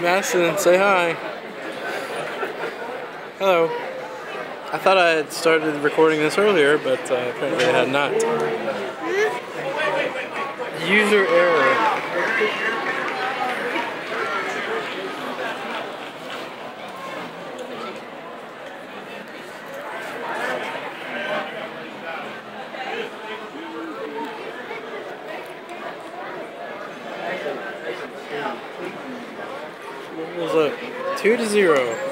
Madison, say hi. Hello. I thought I had started recording this earlier, but apparently I had not. User error. What was it? 2-0.